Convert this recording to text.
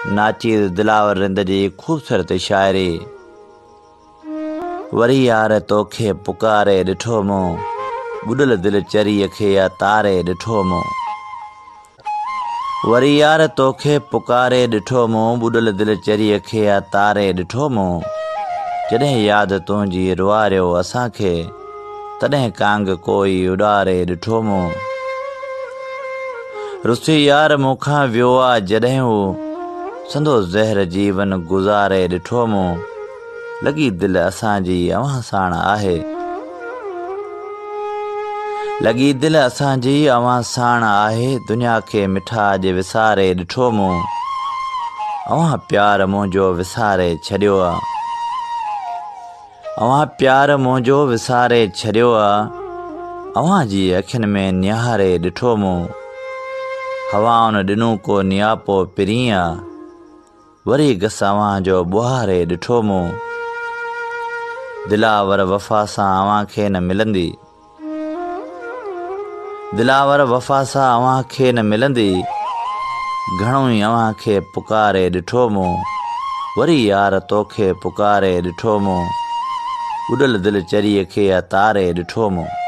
नाचीर दिलावर रिंद जी ख़ूबसूरत शाइरी। वरी यार तोखे पुकारे ॾिठो मूं, ॿुॾल दिल चरीअ खे या तारे ॾिठो मूं। वरी यार तोखे पुकारे ॾिठो मूं, ॿुॾल दिल चरीअ खे या तारे ॾिठो मूं। जॾहिं यादि तुंहिंजी रुआरियो असांखे, तॾहिं कांग कोई उॾारे ॾिठो मूं। रुसी यार मूंखां वियो आहे जॾहिं हू, संदो ज़हर जीवन गुज़ारे ॾिठो मूं। लॻी दिलि असांजी अव्हां साण आहे, लॻी दिलि असांजी अव्हां साण आहे। दुनिया खे मिठा जे विसारे ॾिठो मूं। अव्हां प्यार मुंहिंजो विसारे छॾियो आहे, अव्हां प्यार मुंहिंजो विसारे छॾियो आहे। अव्हां जी अखियुनि में निहारे ॾिठो मूं। हवाउनि ॾिनो को नियापो पिरीं आहे, वरी घस अव्हां जो ॿुहारे ॾिठो मूं। दिलावर वफ़ा सां अव्हां खे न मिलंदी, दिलावर वफ़ा सां अव्हां खे न मिलंदी। घणो ई अव्हां खे पुकारे ॾिठो मूं, वरी यार तोखे पुकारे ॾिठो मूं। ॿुॾल दिल चरीअ खे तारे ॾिठो मूं।